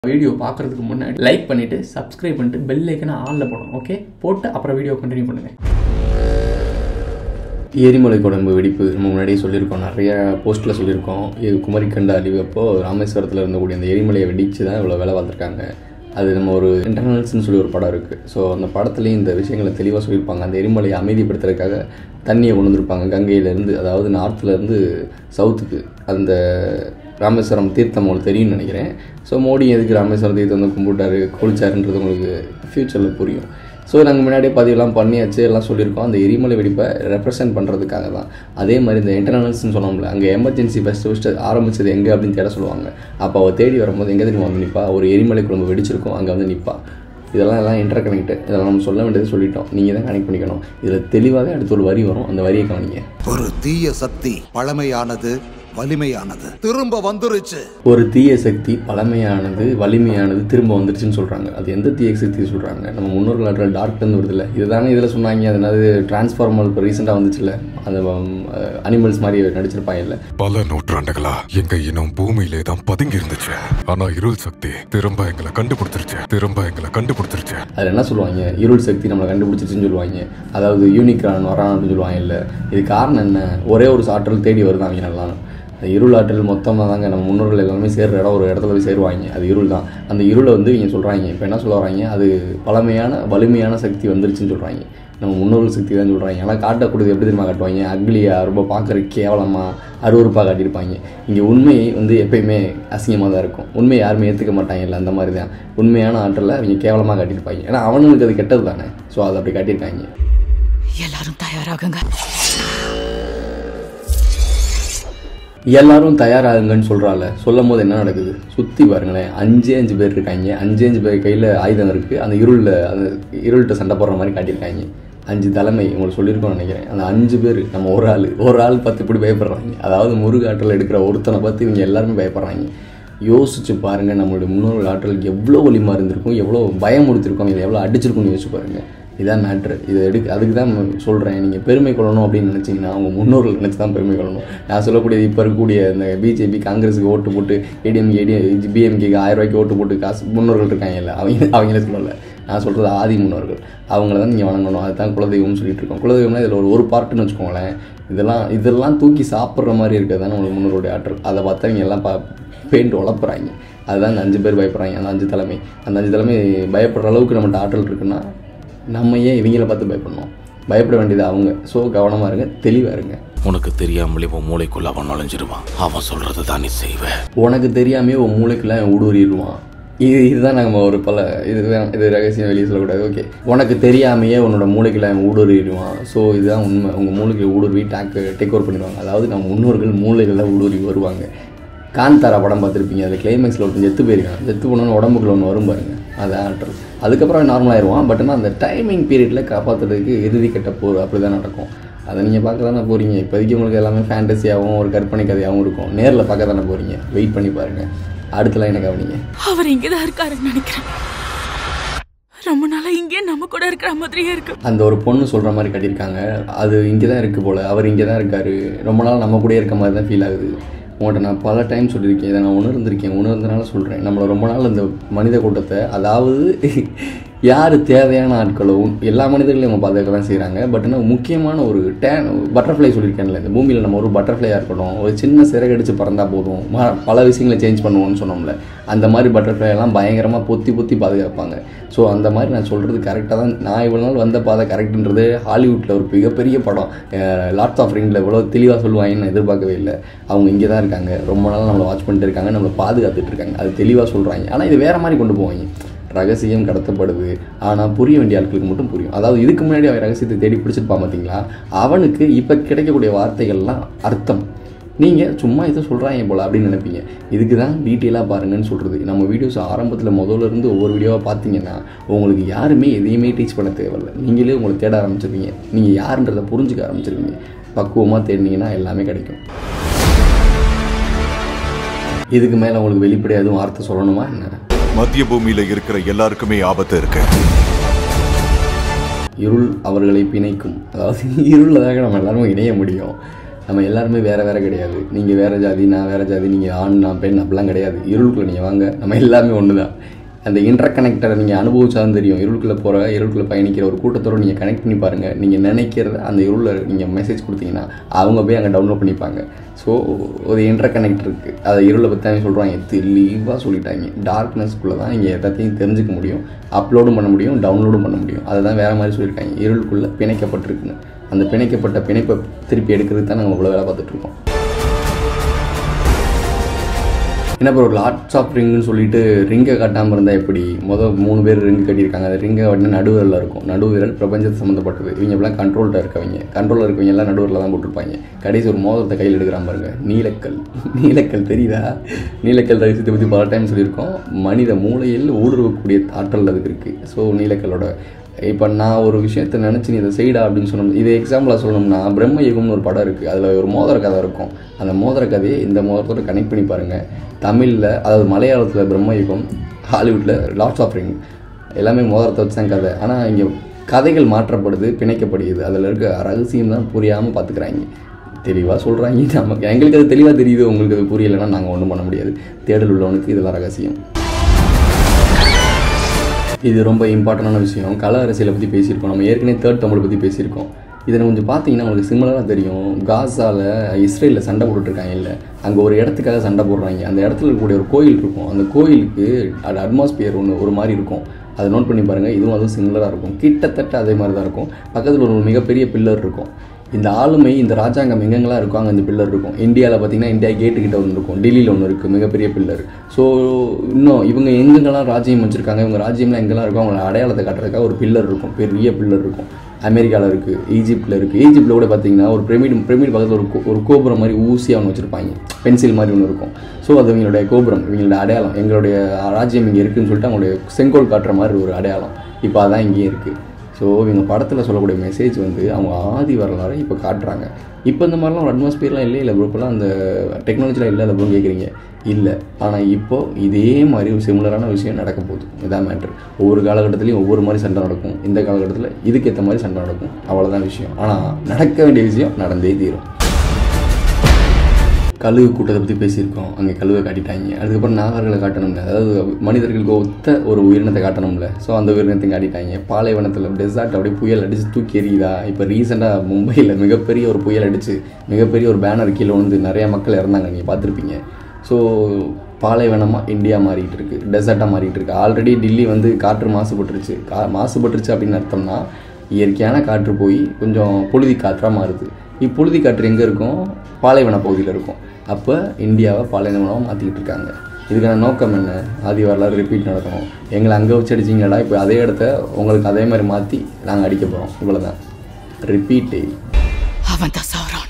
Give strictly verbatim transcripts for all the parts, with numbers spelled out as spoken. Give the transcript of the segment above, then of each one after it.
Video பார்க்குறதுக்கு முன்னாடி like பண்ணிவிட்டு சப்ஸ்கிரைப் பண்ணிட்டு பெல் ஐக்கனை ஆனில் போடணும். ஓகே, போட்டு அப்புறம் வீடியோ கண்டினியூ பண்ணுங்கள். எரிமலை குழம்பு வெடிப்பு நம்ம முன்னாடியே சொல்லியிருக்கோம், நிறைய போஸ்ட்டில் சொல்லியிருக்கோம். இது குமரிக்கண்ட அழிவு அப்போது ராமேஸ்வரத்தில் இருந்தக்கூடிய அந்த எரிமலையை வெடித்து தான் இவ்வளோ வேலை பார்த்துருக்காங்க. அது நம்ம ஒரு இன்டர்னல்ஸ்னு சொல்லி ஒரு படம் இருக்குது. ஸோ அந்த படத்துலேயும் இந்த விஷயங்களை தெளிவாக சொல்லியிருப்பாங்க. அந்த எரிமலையை அமைதிப்படுத்துறதுக்காக தண்ணியை கொண்டு வந்திருப்பாங்க கங்கையிலேருந்து, அதாவது நார்த்துலேருந்து சவுத்துக்கு. அந்த ராமேஸ்வரம் தீர்த்தம் உங்களுக்கு தெரியும்னு நினைக்கிறேன். ஸோ மோடி எதுக்கு ராமேஸ்வரம் தீர்த்தம் வந்து கும்பிட்டாரு குளிச்சாருன்றது உங்களுக்கு ஃப்யூச்சரில் புரியும். ஸோ நாங்கள் முன்னாடியே பதிவெல்லாம் பண்ணியாச்சு, எல்லாம் சொல்லியிருக்கோம். அந்த எரிமலை வெடிப்பை ரெப்ரசென்ட் பண்ணுறதுக்காக தான். அதே மாதிரி இந்த இன்டர்னல்ஸ்னு சொன்னோம்ல, அங்கே எமர்ஜென்சி ஃபஸ்ட்டு ஃபஸ்ட்டு ஆரம்பித்தது எங்கே அப்படின்னு தேட சொல்லுவாங்க. அப்போ அவள் தேடி வரும்போது எங்கே தெரியுமா வந்து நிற்பா, ஒரு எரிமலை குழம்பு வெடிச்சிருக்கும் அங்கே வந்து நிற்பா. இதெல்லாம் எல்லாம் இன்டர் கனெக்ட். இதெல்லாம் நம்ம சொல்ல வேண்டியது சொல்லிட்டோம், நீங்கள் தான் கனெக்ட் பண்ணிக்கணும். இதில் தெளிவாகவே அடுத்த ஒரு வரி வரும், அந்த வரியை கவனிங்க. ஒரு தீய சக்தி பழமையானது வலிமையானது திரும்ப வந்துருச்சு. ஒரு தீய சக்தி பழமையானது வலிமையானது திரும்ப வந்துருச்சுன்னு சொல்கிறாங்க. அது எந்த தீய சக்தி சொல்கிறாங்க? நம்ம முன்னோர்கள் ஆடுற டார்க்லேருந்து வருது இல்லை, இதுதானே இதில் சொன்னாங்க. அதனால டிரான்ஸ்ஃபார்மர் இப்போ ரீசெண்டாக வந்துச்சுல்ல, அந்த அனிமல்ஸ் மாதிரி நடிச்சிருப்பாங்க இல்லை. பல நூற்றாண்டுகளா எங்க இனம் பூமியிலே தான் பதுங்கி இருந்துச்சு. ஆனா இருள் சக்தி திரும்ப எங்களை கண்டுபிடிச்சிருச்சு திரும்ப எங்களை கண்டுபிடிச்சிருச்சு அதில் என்ன சொல்லுவாங்க, இருள் சக்தி நம்மளை கண்டுபிடிச்சிருச்சுன்னு சொல்லுவாங்க. அதாவது யூனிக்ரான் வரான் அப்படின்னு சொல்லுவாங்க இல்லை. இது காரணம் என்ன? ஒரே ஒரு ஆற்றல் தேடி வருதாங்க நல்லா. இருள் ஆற்றல் மொத்தமாக தாங்க நம்ம முன்னோர்கள் எல்லாமே சேர்ற இடம், ஒரு இடத்துல போய் சேருவாங்க. அது இருள் தான். அந்த இருளை வந்து இங்கே சொல்கிறாங்க. இப்போ என்ன சொல்ல வராங்க, அது பழமையான வலிமையான சக்தி வந்துருச்சுன்னு சொல்கிறாங்க. நம்ம முன்னோர்கள் சக்தி தான் சொல்கிறாங்க. ஆனால் காட்டக்கூடியது எப்படி தெரியுமா காட்டுவாங்க, அக்லியாக ரொம்ப பார்க்குறதுக்கு கேவலமாக அருவருப்பாக காட்டியிருப்பாங்க. இங்கே உண்மை வந்து எப்பயுமே அசிங்கமாக தான் இருக்கும். உண்மை யாருமே ஏற்றுக்க மாட்டாங்க இல்லை, அந்த மாதிரி தான். உண்மையான ஆற்றலை அவங்க கேவலமாக காட்டியிருப்பாங்க. ஏன்னா அவனுக்கு அது கெட்டது தானே. ஸோ அதை அப்படி காட்டியிருக்காங்க. எல்லாரும் தயாராகுங்க எல்லாரும் தயாராகுங்கன்னு சொல்கிறாள். சொல்லும் போது என்ன நடக்குது, சுற்றி பாருங்களேன். அஞ்சே அஞ்சு பேர் இருக்காங்க. அஞ்சே அஞ்சு பேர் கையில் ஆயுதம் இருக்குது. அந்த இருளில் அந்த இருள்கிட்ட சண்டை போடுற மாதிரி காட்டியிருக்காங்க. அஞ்சு தலைமை உங்களுக்கு சொல்லியிருக்கோன்னு நினைக்கிறேன். அந்த அஞ்சு பேர் நம்ம ஒரு ஆள் ஒரு ஆள் பார்த்து இப்படி பயப்படுறாங்க. அதாவது முருக ஆற்றல் எடுக்கிற ஒருத்தனை பார்த்து இவங்க எல்லாருமே பயப்படுறாங்க. யோசிச்சு பாருங்கள், நம்மளுடைய முன்னோர்கள் ஆற்றல் எவ்வளோ வலிமா இருந்திருக்கும், எவ்வளோ பயம் கொடுத்துருக்கோம், இதை எவ்வளோ அடிச்சிருக்கும்னு யோசிச்சு பாருங்கள். இதான் மேட்ரு. இதை எடுக்க அதுக்கு தான் சொல்கிறேன். நீங்கள் பெருமை கொள்ளணும் அப்படின்னு நினச்சிங்கன்னா அவங்க முன்னோர்கள் நினச்சி தான் பெருமை கொள்ளணும். நான் சொல்லக்கூடியது இப்போ இருக்கக்கூடிய இந்த பிஜேபி காங்கிரஸுக்கு ஓட்டு போட்டு ஏடிஎம் ஏடி பிஎம்கேக்கு ஆயிரம் ரூபாய்க்கு ஓட்டு போட்டு காசு முன்னோர்கள் இருக்காங்க இல்லை, அவங்க அவங்களே சொல்லலை. நான் சொல்கிறது ஆதி முன்னோர்கள். அவங்கள தான் நீங்கள் வணங்கணும். அதுதான் குலதெய்வம்னு சொல்லிட்டு இருக்கோம். குலதெய்வம்னா இதில் ஒரு ஒரு பார்ட்டுன்னு வச்சுக்கோங்களேன். இதெல்லாம் இதெல்லாம் தூக்கி சாப்பிட்ற மாதிரி இருக்கிறது தான் நம்மளுக்கு முன்னோருடைய ஆற்றல். அதை பார்த்தா இவங்க எல்லாம் பா பெயிண்ட் வளர்ப்புறாங்க. அதுதான் அந்த அஞ்சு பேர் பயப்படுறாங்க. அந்த அஞ்சு தலைமை அந்த அஞ்சு தலைமை பயப்படுற அளவுக்கு நம்மகிட்ட ஆற்றல் இருக்குன்னா நம்ம ஏன் இவங்கள பார்த்து பயப்படணும்? பயப்பட வேண்டியது அவங்க. ஸோ கவனமாக இருங்க, தெளிவாக இருங்க. உனக்கு தெரியாமலே உன் மூளைக்குள்ள அவன் நுழைஞ்சிருவான். அவன் சொல்கிறது தான் நீ செய்வேன். உனக்கு தெரியாமே உன் மூளைக்குள்ள அவன் ஊடுருவிடுவான். இது இதுதான் நம்ம ஒரு பல இதுதான் இது ரகசியம் வெளியே சொல்லக்கூடாது. ஓகே, உனக்கு தெரியாமையே உன்னோட மூளைக்குள்ள அவன் ஊடுருவிடுவான். ஸோ இதுதான் உண்மை. உங்கள் மூளைக்கு ஊடுருவி டேக் டேக் ஓவர் பண்ணிடுவாங்க. அதாவது நம்ம முன்னோர்கள் மூளைகளில் ஊடுருவி வருவாங்க. காந்தாரா படம் பார்த்துருப்பீங்க. அது கிளைமேக்ஸில் ஒருத்தன் செத்து போயிருக்கான். செத்து போனோன்னு உடம்புக்குள்ள ஒன்று வரும் பாருங்க, அது ஆற்றல். அதுக்கப்புறம் நார்மலாகிடுவான். பட் ஆனால் அந்த டைமிங் பீரியடில் காப்பாற்றுறதுக்கு இறுதி கட்ட போர் அப்படி தான் நடக்கும். அதை நீங்கள் பார்க்க தானே போகிறீங்க. இப்போதைக்கு உங்களுக்கு எல்லாமே ஃபேண்டஸியாகவும் ஒரு கற்பனை கதையாகவும் இருக்கும். நேரில் பார்க்க தானே போகிறீங்க. வெயிட் பண்ணி பாருங்கள். அடுத்தலாம் என்ன கவனிங்க. அவர் இங்கே தான் இருக்காருன்னு நினைக்கிறேன். ரொம்ப நாளாக இங்கே நம்ம கூட இருக்கிற மாதிரியே இருக்கு. அந்த ஒரு பொண்ணு சொல்கிற மாதிரி கட்டியிருக்காங்க. அது இங்கே தான் இருக்குது போல். அவர் இங்கே தான் இருக்கார். ரொம்ப நாள் நம்ம கூட இருக்க மாதிரி தான் ஃபீல் ஆகுது. உங்கள்கிட்ட நான் பல டைம் சொல்லியிருக்கேன். இதை நான் உணர்ந்திருக்கேன். உணர்ந்தனால சொல்கிறேன். நம்மளை ரொம்ப நாள் இந்த மனித கூட்டத்தை, அதாவது யார் தேவையான ஆட்களோ எல்லா மனிதர்களையும் அவங்க பாதுகாக்க தான் செய்கிறாங்க. பட் ஆனால் முக்கியமான ஒரு டேன் பட்டர்ஃப்ளை சொல்லியிருக்கேன்ல, இந்த பூமியில் நம்ம ஒரு பட்டர்ஃப்ளையாக இருக்கட்டும், ஒரு சின்ன சிறகடிச்சு பறந்தால் போதும், பல விஷயங்களை சேஞ்ச் பண்ணுவோம்னு சொன்னோம்ல, அந்த மாதிரி பட்டர்ஃப்ளை எல்லாம் பயங்கரமாக பொத்தி பொத்தி பாதுகாப்பாங்க. ஸோ அந்த மாதிரி நான் சொல்கிறது கரெக்டாக தான். நான் இவ்வளோ நாள் வந்த பாதை கரெக்டுன்றது ஹாலிவுட்டில் ஒரு மிகப்பெரிய படம் லார்ட்ஸ் ஆஃப் ரிங்கில் இவ்வளோ தெளிவாக சொல்லுவாங்கன்னு நான் எதிர்பார்க்கவே இல்லை. அவங்க இங்கே தான் இருக்காங்க. ரொம்ப நாள் நம்மளை வாட்ச் பண்ணிட்டு இருக்காங்க, நம்மளை பாதுகாத்துட்டு இருக்காங்க. அது தெளிவாக சொல்கிறாங்க. ஆனால் இது வேறு மாதிரி கொண்டு போவாங்க. ரகசியம் கடத்தப்படுது, ஆனால் புரிய வேண்டிய ஆட்களுக்கு மட்டும் புரியும். அதாவது இதுக்கு முன்னாடி அவன் ரகசியத்தை தேடி பிடிச்சிருப்பான் பார்த்தீங்களா, அவனுக்கு இப்போ கிடைக்கக்கூடிய வார்த்தைகள்லாம் அர்த்தம். நீங்கள் சும்மா இதை சொல்கிறாங்க போல் அப்படின்னு நினைப்பீங்க. இதுக்கு தான் டீட்டெயிலாக பாருங்கன்னு சொல்கிறது. நம்ம வீடியோஸ் ஆரம்பத்தில் முதல்ல இருந்து ஒவ்வொரு வீடியோவாக பார்த்தீங்கன்னா உங்களுக்கு யாருமே எதையுமே டீச் பண்ண தேவையில்லை. நீங்களே உங்களை தேட ஆரம்பிச்சிருவீங்க. நீங்கள் யாருன்றதை புரிஞ்சுக்க ஆரம்பிச்சிருவீங்க. பக்குவமாக தேடினீங்கன்னா எல்லாமே கிடைக்கும். இதுக்கு மேலே உங்களுக்கு வெளிப்படையாக எதுவும் வார்த்தை சொல்லணுமா என்ன? மத்திய பூமியில இருக்கிற எல்லாருக்குமே ஆபத்து இருக்கு. இருள் அவர்களை பிணைக்கும். அதாவது இருளில் தாங்க நம்ம எல்லாரும் இணைய முடியும். நம்ம எல்லாருமே வேறு வேறு கிடையாது. நீங்கள் வேறு ஜாதி, நான் வேறு ஜாதி, நீங்கள் ஆண், நான் பெண், அப்படிலாம் கிடையாது. இருளுக்குள்ளே நீங்கள் வாங்க, நம்ம எல்லாமே ஒன்று தான். அந்த இன்டர் கனெக்டரை நீங்கள் அனுபவிச்சாலும் தெரியும். இருளுக்குள்ளே போகிற, இருளுக்குள்ளே பயணிக்கிற ஒரு கூட்டத்தோடு நீங்கள் கனெக்ட் பண்ணி பாருங்கள். நீங்கள் நினைக்கிறத அந்த இருளில் நீங்கள் மெசேஜ் கொடுத்தீங்கன்னா அவங்க போய் அங்கே டவுன்லோட் பண்ணிப்பாங்க. ஸோ ஒரு இன்டர் கனெக்ட் இருக்குது. அதை இருளை பற்றி தான் சொல்கிறாங்க, தெளிவாக சொல்லிட்டாங்க. டார்க்னஸ்க்குள்ளே தான் நீங்கள் எல்லாத்தையும் தெரிஞ்சுக்க முடியும், அப்லோடும் பண்ண முடியும், டவுன்லோடும் பண்ண முடியும். அதை தான் வேறு மாதிரி சொல்லியிருக்காங்க. இருளுக்குள்ளே பிணைக்கப்பட்டிருக்குன்னு. அந்த பிணைக்கப்பட்ட பிணைப்பை திருப்பி எடுக்கிறதுக்கு தான் நாங்கள் இவ்வளோ வேலை பார்த்துட்ருக்கோம். என்ன இப்போ ஒரு லாட்ஸ் ஆஃப் ரிங்குன்னு சொல்லிட்டு ரிங்கை கட்டாமல் இருந்தால் எப்படி? மொதல் மூணு பேர் ரிங்கு கட்டியிருக்காங்க. அந்த ரிங்கை கட்டினா நடுவிரலில் இருக்கும். நடுவிரல் பிரபஞ்சத்தை சம்மந்தப்பட்டது. இவங்க எல்லாம் கண்ட்ரோல்ட்டாக இருக்கவங்க. கண்ட்ரோலில் இருக்கவங்க எல்லாம் நடுவரில் தான் போட்டிருப்பாங்க. கடைசி ஒரு மோதிரத்தை கையில் எடுக்கிறான் பாருங்க, நீலக்கல். நீலக்கல் தெரியுதா? நீலக்கல் ரகசியத்தை பற்றி பல டைம் சொல்லியிருக்கோம். மனித மூளையில் ஊடுருவக்கூடிய ஆற்றல் அதுக்கு இருக்குது. ஸோ நீலக்கல்லோட இப்போ நான் ஒரு விஷயத்தை நினச்சி நீ இதை செய்டா அப்படின்னு சொன்னோம். இதை எக்ஸாம்பிளாக சொல்லணும்னா பிரம்ம யுகம்னு ஒரு படம் இருக்குது. அதில் ஒரு மோதிர கதை இருக்கும். அந்த மோதிர கதையை இந்த மோதிரத்தோடு கனெக்ட் பண்ணி பாருங்கள். தமிழில், அதாவது மலையாளத்தில் பிரம்ம யுகம், ஹாலிவுட்டில் லாட்ஸ் ஆஃப் ரிங், எல்லாமே மோதிரத்தை வச்சு தான் கதை. ஆனால் இங்கே கதைகள் மாற்றப்படுது, பிணைக்கப்படுகிறது. அதில் இருக்க ரகசியம் தான் புரியாமல் பார்த்துக்கிறாங்க. தெளிவாக சொல்கிறாங்க. நமக்கு எங்களுக்கு அது தெளிவாக தெரியுது, உங்களுக்கு அது புரியலைன்னா நாங்கள் ஒன்றும் பண்ண முடியாது. தேடல் உள்ளவனுக்கு இதெல்லாம் ரகசியம். இது ரொம்ப இம்பார்ட்டண்டான விஷயம். கல அரசியலை பற்றி பேசியிருக்கோம். நம்ம ஏற்கனவே தேர்ட் தமிழை பற்றி பேசியிருக்கோம். இதை கொஞ்சம் பார்த்தீங்கன்னா உங்களுக்கு சிமிலராக தெரியும். காசாவில் இஸ்ரேலில் சண்டை போட்டுட்ருக்காங்க. இல்லை, அங்கே ஒரு இடத்துக்காக சண்டை போடுறாங்க. அந்த இடத்துல இருக்கக்கூடிய ஒரு கோயில் இருக்கும். அந்த கோயிலுக்கு அது அட்மாஸ்பியர் ஒன்று ஒரு மாதிரி இருக்கும். அதை நோட் பண்ணி பாருங்கள். இதுவும் அதுவும் சிமிலராக இருக்கும். கிட்டத்தட்ட அதே மாதிரி தான் இருக்கும். பக்கத்தில் ஒரு மிகப்பெரிய பில்லர் இருக்கும். இந்த ஆளுமை, இந்த ராஜாங்கம் எங்கெங்கெல்லாம் இருக்கும் அங்கே இந்த பில்லர் இருக்கும். இந்தியாவில் பார்த்திங்கன்னா இந்தியா கேட்டுக்கிட்ட ஒன்று இருக்கும். டெல்லியில் ஒன்று இருக்குது, மிகப்பெரிய பில்லர். ஸோ இன்னும் இவங்க எங்கெங்கெல்லாம் ராஜ்யம் வச்சுருக்காங்க, இவங்க ராஜ்யம்லாம் எங்கெல்லாம் இருக்கும், அவங்களோட அடையாளத்தை காட்டுறதுக்காக ஒரு பில்லர் இருக்கும். பெரிய பில்லர் இருக்கும். அமெரிக்காவில் இருக்குது, ஈஜிப்டில் இருக்குது. ஈஜிப்டில் கூட பார்த்திங்கன்னா ஒரு பிரமிட் பிரமிட் பக்கத்தில் ஒரு ஒரு கோபுரம் மாதிரி ஊசியாக ஒன்று வச்சுருப்பாங்க. பென்சில் மாதிரி ஒன்று இருக்கும். ஸோ அது இவங்களுடைய கோபுரம், இவங்களோட அடையாளம். எங்களுடைய ராஜ்யம் இங்கே இருக்குதுன்னு சொல்லிட்டு அவங்களுடைய செங்கோல் காட்டுற மாதிரி ஒரு அடையாளம். இப்போ அதான் இங்கேயும் இருக்குது. ஸோ இவங்க படத்தில் சொல்லக்கூடிய மெசேஜ் வந்து அவங்க ஆதி வரலாறு இப்போ காட்டுறாங்க. இப்போ இந்த மாதிரிலாம் ஒரு அட்மாஸ்பியர்லாம் இல்லை இல்லை ப்ரோ, இப்போலாம் அந்த டெக்னாலஜிலாம் இல்லை ப்ரோன்னு கேட்குறீங்க. இல்லை, ஆனால் இப்போது இதே மாதிரி ஒரு சிமிலரான விஷயம் நடக்க போகுது. இதான் மேட்ரு. ஒவ்வொரு காலகட்டத்துலேயும் ஒவ்வொரு மாதிரி சண்டை நடக்கும். இந்த காலகட்டத்தில் இதுக்கேற்ற மாதிரி சண்டை நடக்கும். அவ்வளோதான் விஷயம். ஆனால் நடக்க வேண்டிய விஷயம் நடந்தே தீரும். கழுகு கூட்டத்தை பற்றி பேசியிருக்கோம். அங்கே கழுவை காட்டிட்டாங்க. அதுக்கப்புறம் நாகர்களை காட்டணும்ல, அதாவது மனிதர்களுக்கு ஒத்த ஒரு உயிரினத்தை காட்டணும்ல. ஸோ அந்த உயிரினத்தை காட்டிட்டாங்க. பாலைவனத்தில் டெசார்ட் அப்படியே புயல் அடித்து தூக்கி எறியுதா. இப்போ ரீசெண்டாக மும்பையில் மிகப்பெரிய ஒரு புயல் அடித்து மிகப்பெரிய ஒரு பேனர் கீழே வந்து நிறையா மக்கள் இறந்தாங்க. நீங்கள் பார்த்துருப்பீங்க. ஸோ பாலைவனமாக இந்தியா மாறிட்டு இருக்கு, டெசர்ட்டாக மாறிட்டு இருக்கு. ஆல்ரெடி டில்லி வந்து காற்று மாசுபட்டுருச்சு. கா மாசுபட்டுருச்சு அப்படின்னு அர்த்தம்னா இயற்கையான காற்று போய் கொஞ்சம் புழுதி காற்றாக மாறுது. இப்புழுதி காற்று எங்கே இருக்கும்? பாலைவன பகுதியில் இருக்கும். அப்போ இந்தியாவை பாலைவனமாக மாற்றிக்கிட்டு இருக்காங்க. இதுக்கான நோக்கம் என்ன? ஆதி வரலாறு ரிப்பீட் நடக்கணும். எங்களை அங்கே வச்சு அடிச்சிங்கடா, இப்போ அதே இடத்த உங்களுக்கு அதே மாதிரி மாற்றி நாங்கள் அடிக்க போகிறோம். இவ்வளோதான். ரிப்பீட்டு. அவன் தான் சாவரான்.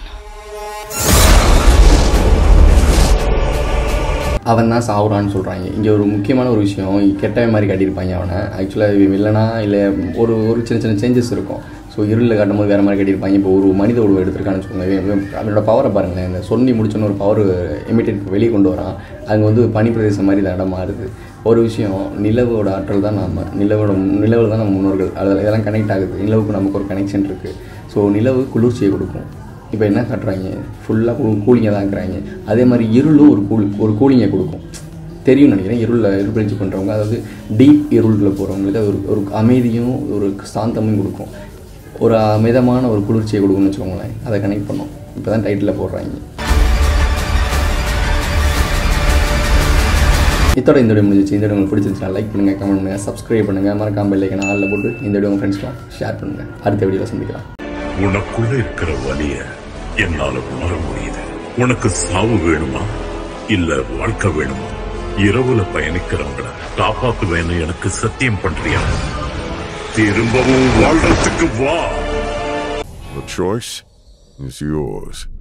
அவன் தான் சாவுறான்னு சொல்கிறாங்க. இங்கே ஒரு முக்கியமான ஒரு விஷயம், கெட்டவன் மாதிரி காட்டியிருப்பாங்க அவனை. ஆக்சுவலாக இவன் இல்லைனா இல்லை ஒரு ஒரு சின்ன சின்ன சேஞ்சஸ் இருக்கும். ஸோ இருளில் காட்டும் போது வேறு மாதிரி கட்டியிருப்பாங்க. இப்போ ஒரு மனித உருவம் எடுத்திருக்கான்னு வச்சுக்கோங்க. அவனோட பவரை பாருங்களேன். இந்த சொல்லி முடிச்சோன்னு ஒரு பவர் இமிட்டேட் வெளியே கொண்டு வரான். அங்கே வந்து பனி பிரதேசம் மாதிரி இந்த இடம் மாறுது. ஒரு விஷயம், நிலவோட ஆற்றல் தான் நம்ம, நிலவோட நிலவில் தான் நம்ம முன்னோர்கள். அதில் இதெல்லாம் கனெக்ட் ஆகுது. நிலவுக்கு நமக்கு ஒரு கனெக்ஷன் இருக்குது. ஸோ நிலவு குளிர்ச்சியை கொடுக்கும். இப்போ என்ன காட்டுறாங்க? ஃபுல்லாக கூ கூலிங்கை தான் இருக்கிறாங்க. அதே மாதிரி இருளும் ஒரு கூல் ஒரு கூலிங்கை கொடுக்கும். தெரியும் நினைக்கிறேன். இருளில் இருள் பயிற்சி பண்ணுறவங்க, அதாவது டீப் இருளுக்குள்ளே போகிறவங்களுக்கு அது ஒரு ஒரு அமைதியும் ஒரு சாந்தமும் கொடுக்கும். ஒரு மிதமான ஒரு குளிர்ச்சியை கொடுக்கும்னு வச்சுக்கோங்களேன். அதை கனெக்ட் பண்ணோம். இப்போ தான் டைட்டில் போடுறாங்க. இதோட இந்த வீடியோ முடிஞ்சிச்சு. இந்த வீடியோ உங்களுக்கு பிடிச்சிருந்துச்சுன்னா லைக் பண்ணுங்கள், கமெண்ட் பண்ணுங்கள், சப்ஸ்கிரைப் பண்ணுங்கள், மறக்காம பெல் ஐகானை ஆல்ல போட்டு இந்த வீடியோ உங்கள் ஃப்ரெண்ட்ஸ்லாம் ஷேர் பண்ணுங்கள். அடுத்த வீடியோவில் சந்திக்கலாம். உனக்குள்ள இருக்கிற வலிய என்னால உணர முடியுது. உனக்கு சாவு வேணுமா இல்ல வாழ்க்கை வேணுமா? இரவுல பயணிக்கிறவங்களை காப்பாத்துவேன்னு எனக்கு சத்தியம் பண்றியா? திரும்பவும் வாழ்றதுக்கு வா. The choice is yours.